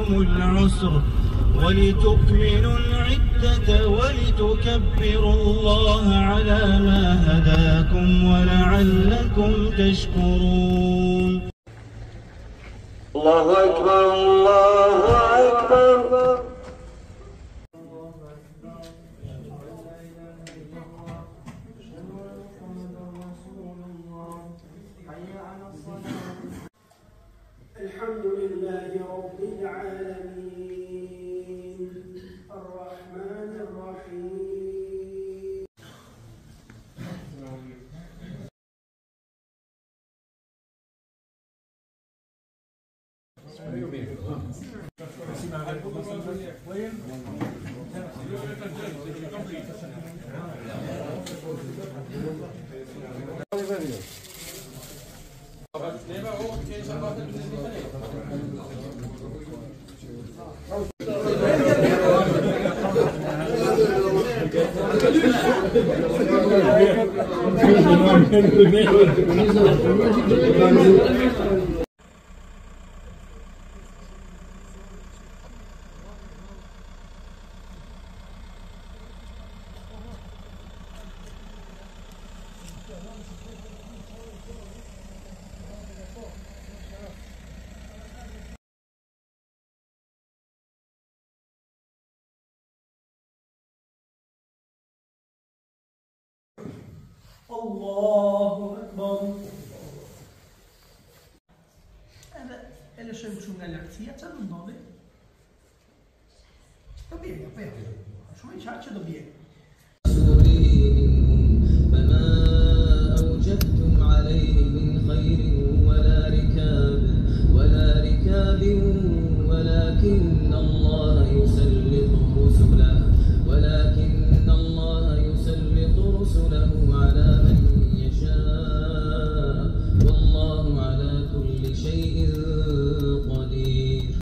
بكم العسر ولتكملوا العدة ولتكبروا الله على ما هداكم ولعلكم تشكرون. الله أكبر الله أكبر. الحمد لله رب العالمين الرحمن الرحيم. الله أكبر. Ele chegou a um galhactia, c'è un nome? Dobbiego, شو يشارك dobbiego. فما أوجبتم عليه من خير ولا ركاب ولكن الله